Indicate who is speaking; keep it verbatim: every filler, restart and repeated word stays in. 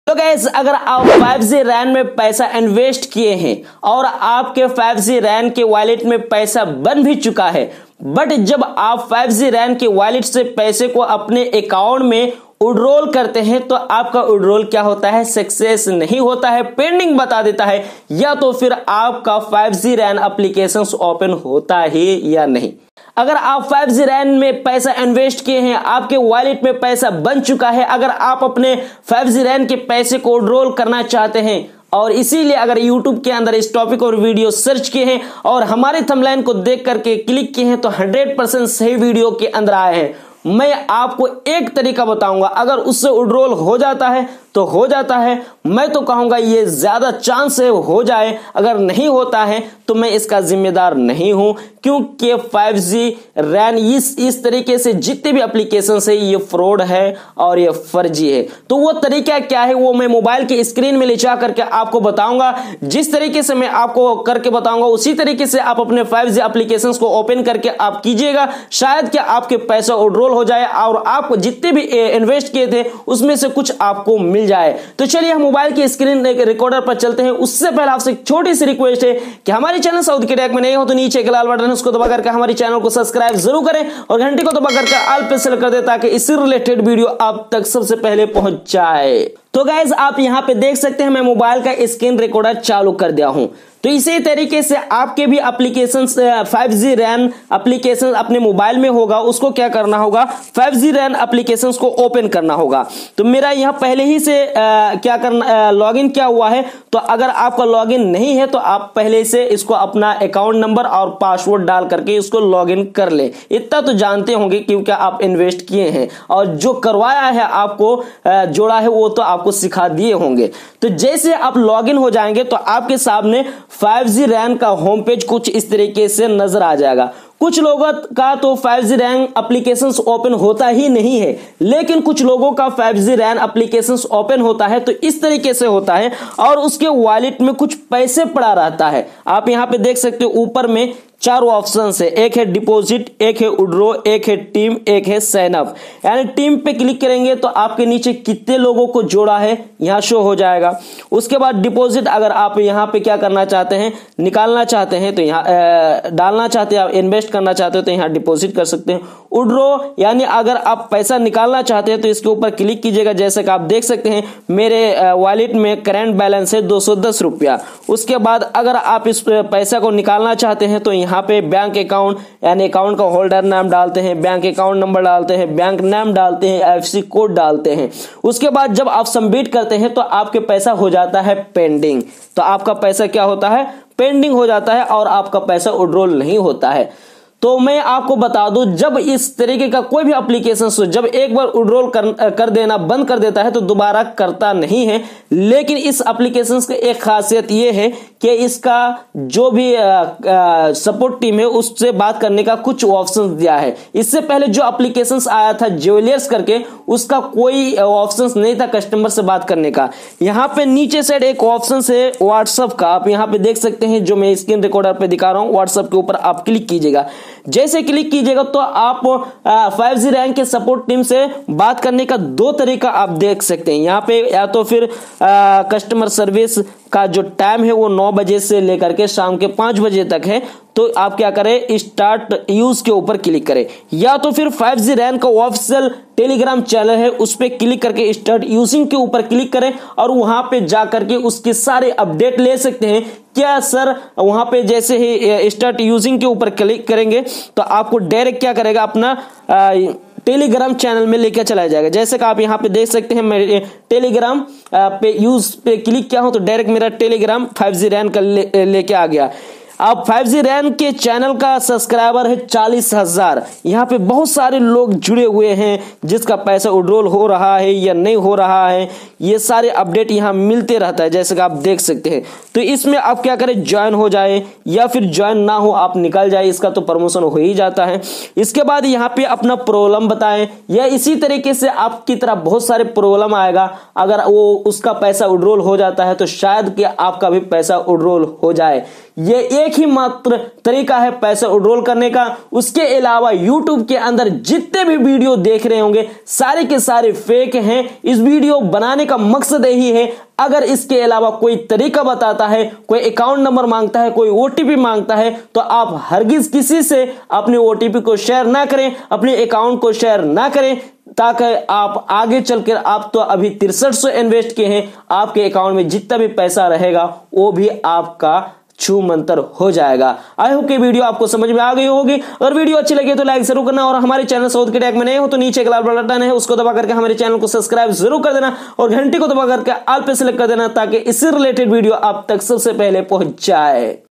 Speaker 1: तो गाइस, अगर आप फाइव जी रैन में पैसा इन्वेस्ट किए हैं और आपके फाइव जी रैन के वॉलेट में पैसा बन भी चुका है, बट जब आप फाइव जी रैन के वॉलेट से पैसे को अपने अकाउंट में विड्रॉल करते हैं तो आपका विड्रॉल क्या होता है, सक्सेस नहीं होता है, पेंडिंग बता देता है, या तो फिर आपका five G ran application open होता है या नहीं। अगर आप फाइव जी रैन में पैसा इन्वेस्ट किए हैं, आपके वॉलेट में पैसा बन चुका है, अगर आप अपने फाइव जी रैन के पैसे को विड्रॉल करना चाहते हैं और इसीलिए अगर YouTube के अंदर इस टॉपिक और वीडियो सर्च किए हैं और हमारे थंबनेल को देख करके क्लिक किए हैं तो हंड्रेड परसेंट सही वीडियो के अंदर आए हैं। मैं आपको एक तरीका बताऊंगा, अगर उससे विड्रॉल हो जाता है तो हो जाता है, मैं तो कहूंगा ये ज्यादा चांस है हो जाए, अगर नहीं होता है तो मैं इसका जिम्मेदार नहीं हूं, क्योंकि फाइव जी रैन इस इस तरीके से जितने भी एप्लीकेशन है ये फ्रॉड है और ये फर्जी है। तो वो तरीका क्या है वो मैं मोबाइल के स्क्रीन में ले जा करके आपको बताऊंगा। जिस तरीके से मैं आपको करके बताऊंगा उसी तरीके से आप अपने फाइव जी एप्लीकेशन को ओपन करके आप कीजिएगा, शायद कि आपके पैसा विड्रॉल हो जाए और आप जितने भी इन्वेस्ट किए थे उसमें से कुछ आपको मिल जाए। तो चलिए हम मोबाइल की स्क्रीन रिकॉर्डर पर चलते हैं। उससे पहले आपसे एक छोटी सी रिक्वेस्ट है कि हमारे चैनल साउथ के टेक में नहीं हो तो नीचे एक लाल बटन है उसको दबा करके हमारे चैनल को सब्सक्राइब जरूर करें और घंटी को दबा करके ऑल पे सेलेक्ट कर दें ताकि इससे रिलेटेड वीडियो आप तक सबसे पहले पहुंच जाए। तो गाइज, आप यहां पे देख सकते हैं मैं मोबाइल का स्क्रीन रिकॉर्डर चालू कर दिया हूं। तो इसी तरीके से आपके भी application five G ran application अपने मोबाइल में होगा, उसको क्या करना होगा, फाइव जी रैन एप्लीकेशन को ओपन करना होगा। तो मेरा यहां पहले ही से आ, क्या करना लॉगिन किया हुआ है, तो अगर आपका लॉगिन नहीं है तो आप पहले से इसको अपना अकाउंट नंबर और पासवर्ड डाल करके इसको लॉगिन कर ले। इतना तो जानते होंगे क्योंकि आप इन्वेस्ट किए हैं और जो करवाया है आपको आ, जोड़ा है वो तो आपको सिखा दिए होंगे। तो जैसे आप लॉगिन हो जाएंगे तो आपके सामने फाइव जी रैन का होम पेज कुछ इस तरीके से नजर आ जाएगा। कुछ लोगों का तो five G ran application open होता ही नहीं है, लेकिन कुछ लोगों का five G ran application open होता है तो इस तरीके से होता है और उसके वॉलेट में कुछ पैसे पड़ा रहता है। आप यहां पे देख सकते हो ऊपर में चारों ऑप्शन है, एक है डिपॉजिट, एक है विड्रॉ, एक है टीम, एक है साइन अप। यानी टीम पे क्लिक करेंगे तो आपके नीचे कितने लोगों को जोड़ा है यहां शो हो जाएगा। उसके बाद डिपॉजिट, अगर आप यहां पे क्या करना चाहते हैं, निकालना चाहते हैं तो यहां डालना चाहते हैं, आप इन्वेस्ट करना चाहते हो तो यहां डिपॉजिट कर सकते हैं। विड्रॉ यानी अगर आप पैसा निकालना चाहते हैं तो इसके ऊपर क्लिक कीजिएगा। जैसे कि आप देख सकते हैं मेरे वॉलेट में करंट बैलेंस है दो सौ दस रुपया। उसके बाद अगर आप इस पैसा को निकालना चाहते हैं तो यहाँ पे बैंक अकाउंट यानी अकाउंट का होल्डर नाम डालते हैं, बैंक अकाउंट नंबर डालते हैं, बैंक नाम डालते हैं, आईएफएससी कोड डालते हैं। उसके बाद जब आप सबमिट करते हैं तो आपके पैसा हो जाता है पेंडिंग। तो आपका पैसा क्या होता है, पेंडिंग हो जाता है और आपका पैसा विड्रॉल नहीं होता है। तो मैं आपको बता दूं, जब इस तरीके का कोई भी एप्लीकेशन हो, जब एक बार विड्रॉल कर, कर देना बंद कर देता है तो दोबारा करता नहीं है। लेकिन इस एप्लीकेशन की एक खासियत यह है कि इसका जो भी सपोर्ट टीम है उससे बात करने का कुछ ऑप्शन दिया है। इससे पहले जो एप्लीकेशन आया था ज्वेलर्स करके, उसका कोई ऑप्शन नहीं था कस्टमर से बात करने का। यहाँ पे नीचे साइड एक ऑप्शन है व्हाट्सएप का, आप यहाँ पे देख सकते हैं जो मैं स्क्रीन रिकॉर्डर पे दिखा रहा हूँ। व्हाट्सएप के ऊपर आप क्लिक कीजिएगा। जैसे क्लिक कीजिएगा तो आप फाइव जी रैन के सपोर्ट टीम से बात करने का दो तरीका आप देख सकते हैं। यहाँ पे या तो फिर आ, कस्टमर सर्विस का जो टाइम है वो नौ बजे से लेकर के शाम के पांच बजे तक है, तो आप क्या करें, स्टार्ट यूज के ऊपर क्लिक करें, या तो फिर फाइव जी रैन का ऑफिशियल टेलीग्राम चैनल है उस पर क्लिक करके स्टार्ट यूजिंग के ऊपर क्लिक करें और वहां पे जाकर के उसके सारे अपडेट ले सकते हैं। क्या सर, वहां पे जैसे ही स्टार्ट यूजिंग के ऊपर क्लिक करेंगे तो आपको डायरेक्ट क्या करेगा, अपना आ, टेलीग्राम चैनल में लेकर चला जाएगा। जैसे कि आप यहाँ पे देख सकते हैं मैं टेलीग्राम पे यूज पे क्लिक किया हूं तो डायरेक्ट मेरा टेलीग्राम फाइव जी रैन का ले, लेके आ गया। अब फाइव जी रैन के चैनल का सब्सक्राइबर है चालीस हजार। यहाँ पे बहुत सारे लोग जुड़े हुए हैं जिसका पैसा विड्रॉल हो रहा है या नहीं हो रहा है, ये सारे अपडेट यहाँ मिलते रहता है जैसे कि आप देख सकते हैं। तो इसमें आप क्या करें, ज्वाइन हो जाए या फिर ज्वाइन ना हो आप निकल जाए, इसका तो प्रमोशन हो ही जाता है। इसके बाद यहाँ पे अपना प्रॉब्लम बताएं, या इसी तरीके से आपकी तरह बहुत सारे प्रॉब्लम आएगा। अगर वो उसका पैसा विड्रॉल हो जाता है तो शायद कि आपका भी पैसा विड्रॉल हो जाए। ये एक ही मात्र तरीका है पैसा विड्रॉल करने का। उसके अलावा यूट्यूब के अंदर जितने भी वीडियो देख रहे होंगे सारे के सारे फेक हैं। इस वीडियो बनाने का मकसद यही है, अगर इसके अलावा कोई तरीका बताता है, कोई अकाउंट नंबर मांगता है, कोई ओटीपी मांगता है, तो आप हरगिज किसी से अपने ओटीपी को शेयर ना करें, अपने अकाउंट को शेयर ना करें, ताकि आप आगे चलकर, आप तो अभी तिरसठ सौ इन्वेस्ट किए हैं, आपके अकाउंट में जितना भी पैसा रहेगा वो भी आपका छू मंतर हो जाएगा। आई होप कि वीडियो आपको समझ में आ गई होगी। अगर वीडियो अच्छी लगी तो लाइक जरूर करना, और हमारे चैनल साउथ के टैग में नए हो तो नीचे एक लाल बटन है, उसको दबा करके हमारे चैनल को सब्सक्राइब जरूर कर देना, और घंटी को दबा करके ऑल पे सेलेक्ट कर देना, ताकि इससे रिलेटेड वीडियो आप तक सबसे पहले पहुंच जाए।